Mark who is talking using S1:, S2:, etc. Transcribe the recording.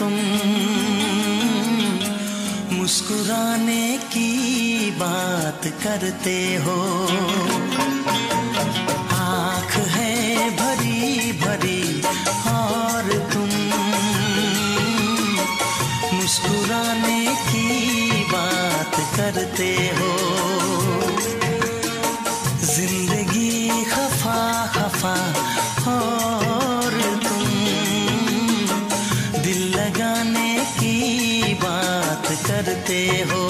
S1: तुम मुस्कुराने की बात करते हो। आँख है भरी भरी और तुम मुस्कुराने की बात करते हो। जिंदगी खफा खफा और तुम दिल लगाने की बात करते हो।